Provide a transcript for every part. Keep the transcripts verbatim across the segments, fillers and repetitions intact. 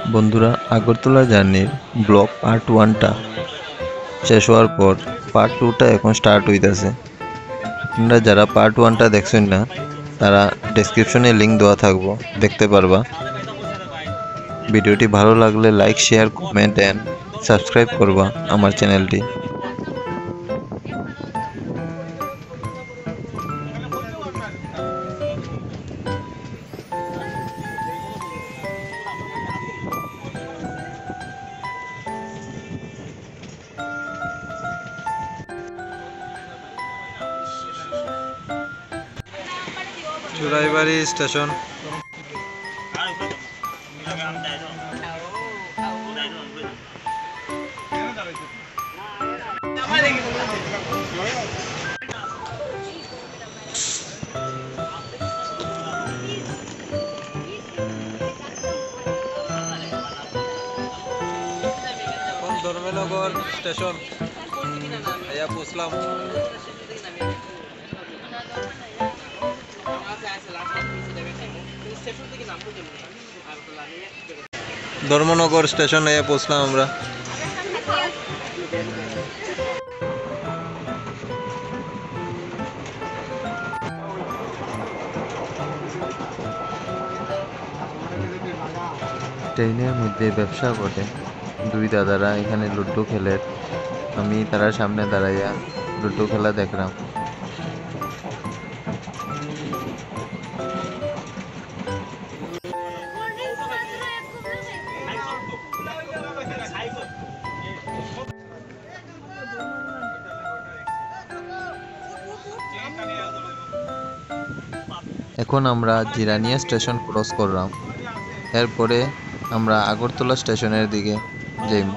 বন্ধুরা, আগরতলা জার্নির blog part ওয়ানটা শেষ হওয়ার পর পার্ট টুটা এখন স্টার্ট হইতেছে। আপনারা যারা পার্ট ওয়ানটা দেখছেন না তারা ডেসক্রিপশনে লিঙ্ক দেওয়া থাকবো, দেখতে পারবা। ভিডিওটি ভালো লাগলে like, share, comment and subscribe করবা আমার চ্যানেলটি। চুরাইবাড়ি স্টেশন। ধর্মনগর স্টেশন আয়া পৌঁছলাম। ধর্মনগর স্টেশন আয়া পৌঁছলাম আমরা। ট্রেনের মধ্যে ব্যবসা করে দুই দাদারা এখানে লুডো খেলে। আমি তারা সামনে দাঁড়াইয়া লুডো খেলা দেখলাম। এখন আমরা জিরানিয়া স্টেশন ক্রস করলাম। এরপরে আমরা আগরতলা স্টেশনের দিকে যাইব।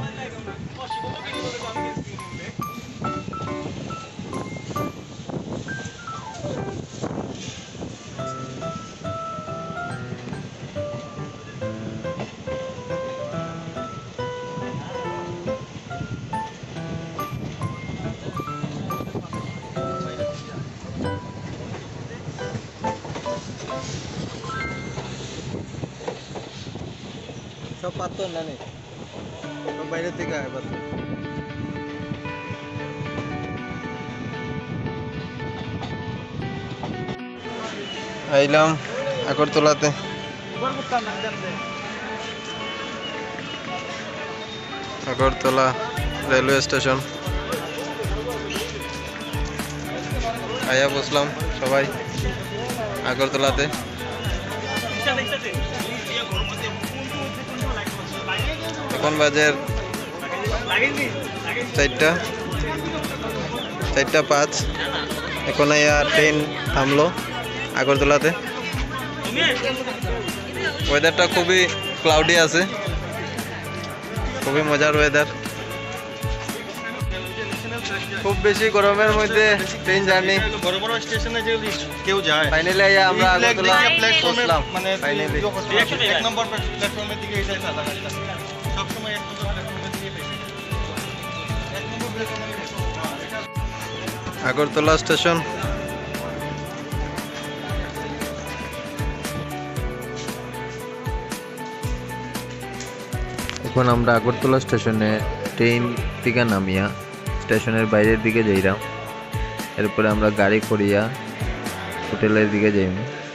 সব পাথর না নেই, সব বাইরে থেকে আয় পাথর। আইলাম আগরতলাতে। আগরতলা রেলওয়ে স্টেশন আয়া বসলাম সবাই আগরতলাতে। এখন বাজে চারটা চারটা পাঁচ। এখন আয়া ট্রেন থামলো আগরতলাতে। ওয়েদারটা খুবই ক্লাউডি আছে, খুবই মজার ওয়েদার। খুব বেশি গরমের মধ্যে ট্রেন জার্নি। বড় বড় স্টেশনে যে কেউ যায়, ফাইনালি আয়া আমরা আগরতলা পৌঁছলাম। মানে ফাইনালি এক নম্বর প্ল্যাটফর্মের দিকে এই যায় না, সব সময় এক নম্বর প্ল্যাটফর্মের দিকে পেছে। এক নম্বর প্ল্যাটফর্মে আগরতলা স্টেশন। এখন আমরা আগরতলা স্টেশনে ট্রেন থেকে নামিয়া স্টেশনের বাইরের দিকে যাইলাম। এরপরে আমরা গাড়ি করিয়া হোটেলের দিকে যাইব।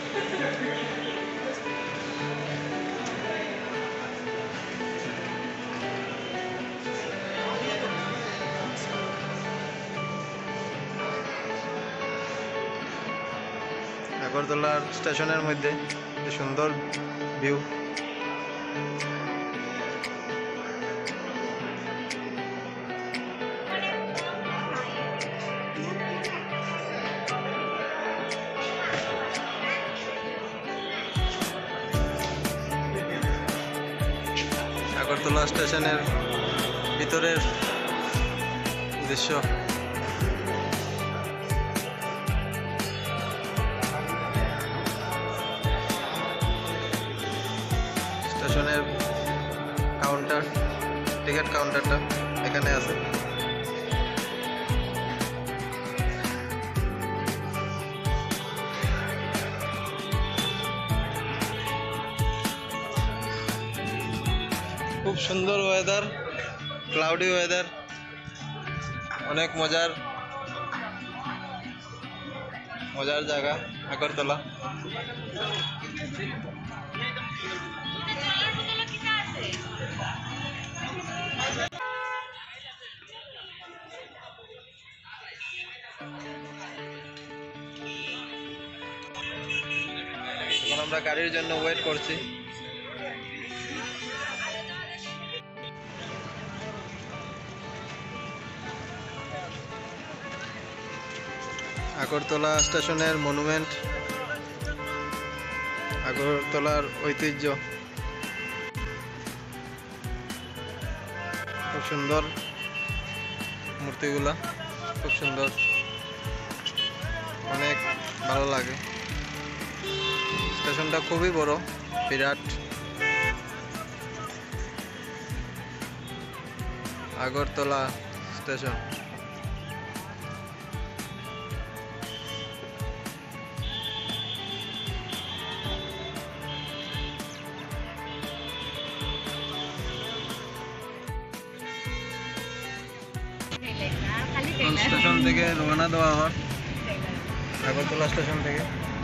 আগরতলার স্টেশনের মধ্যে সুন্দর ভিউ। আগরতলা স্টেশনের ভিতরের দৃশ্য। স্টেশনের কাউন্টার, টিকিট কাউন্টারটা এখানে আছে। খুব সুন্দর ওয়েদার, ক্লাউডি ওয়েদার, অনেক মজার মজার জায়গা আগরতলা। এখন আমরা গাড়ির জন্য ওয়েট করছি। আগরতলা স্টেশনের মনুমেন্ট, আগরতলার ঐতিহ্য, খুব সুন্দর মূর্তিগুলা, খুব সুন্দর, অনেক ভালো লাগে। স্টেশনটা খুবই বড়, বিরাট। আগরতলা স্টেশন। স্টেশন থেকে রওনা দেওয়া হওয়ার, আগরতলা স্টেশন থেকে।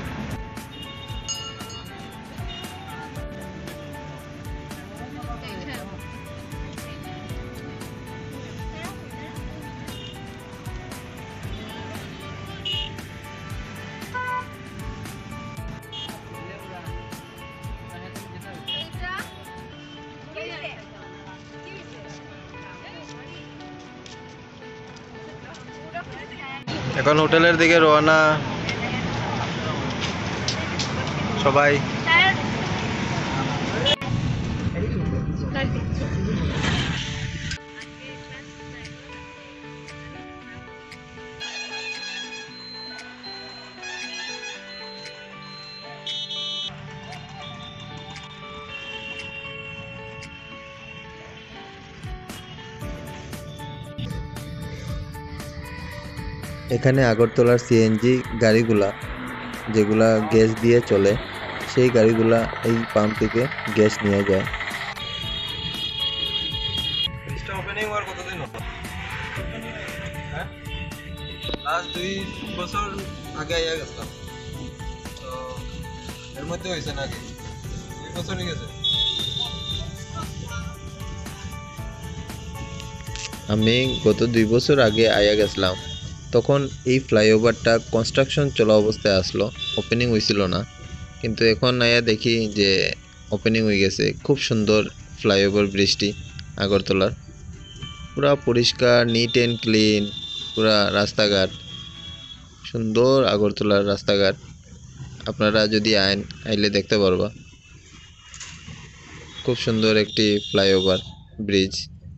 এখন হোটেলের দিকে রওনা সবাই। এখানে আগরতলার সিএনজি গাড়িগুলা, যেগুলা গ্যাস দিয়ে চলে, সেই গাড়িগুলা এই পাম্প থেকে গ্যাস নিয়ে যায়। ওপেনিং হওয়ার কতদিন হলো? হ্যাঁ, লাস্ট দুই বছর আগে আইয়া গেছিলাম, তো এর মধ্যে হয়েছে নাকি দুই বছরই গেছে। আমি গত দুই বছর আগে আইয়া গেছিলাম, তখন এই ফ্লাইওভারটা কনস্ট্রাকশন চলা অবস্থায় আসলো, ওপেনিং হয়েছিল না। কিন্তু এখন আয়া দেখি যে ওপেনিং হয়ে গেছে। খুব সুন্দর ফ্লাইওভার ব্রিজটি আগরতলার, পুরা পরিষ্কার, নিট অ্যান্ড ক্লিন, পুরা রাস্তাঘাট সুন্দর। আগরতলার রাস্তাঘাট আপনারা যদি আইন আইলে দেখতে পারবা, খুব সুন্দর একটি ফ্লাইওভার ব্রিজ।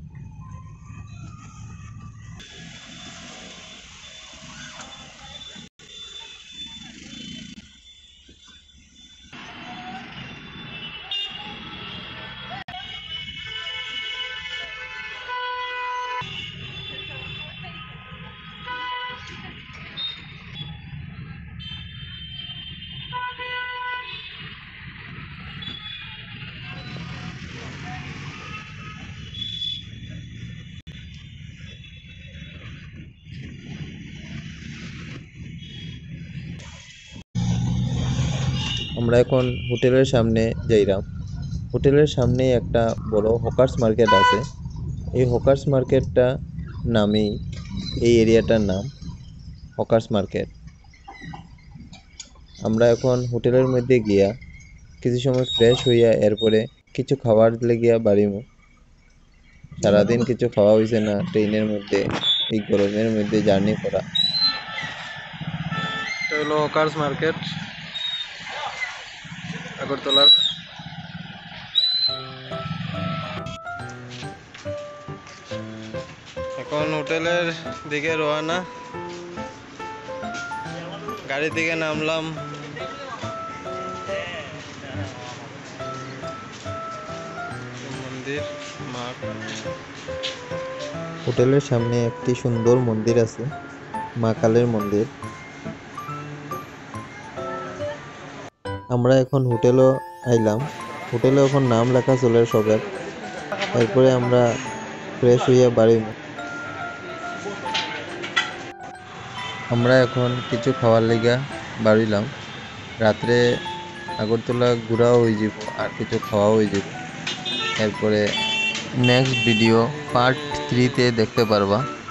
আমরা এখন হোটেলের সামনে যাইলাম। হোটেলের সামনে একটা বড় হকার্স মার্কেট আছে। এই হকার্স মার্কেটটা নামেই এই এরিয়াটার নাম হকার্স মার্কেট। আমরা এখন হোটেলের মধ্যে গিয়া কিছু সময় ফ্রেশ হইয়া এরপরে কিছু খাবার লেগিয়া বাড়িমু। সারাদিন কিছু খাওয়া হয়েছে না ট্রেনের মধ্যে, এই গরমের মধ্যে জার্নি করা। এটা হলো হকার্স মার্কেট আগরতলার। এখন হোটেলের দিকে রওনা, গাড়ি থেকে নামলাম। মন্দির মাঠ, হোটেলের সামনে একটি সুন্দর মন্দির আছে, মা কালীর মন্দির। আমরা এখন হোটেলও আইলাম। হোটেলে এখন নাম লেখা চলে সবের। এরপরে আমরা ফ্রেশ হইয়া বাড়ি আমরা এখন কিছু খাওয়ার লেগা বাড়িলাম। রাত্রে আগরতলা ঘোরাও হয়ে যাব আর কিছু খাওয়াও হয়ে যাব। এরপরে নেক্সট ভিডিও পার্ট থ্রিতে দেখতে পারবা।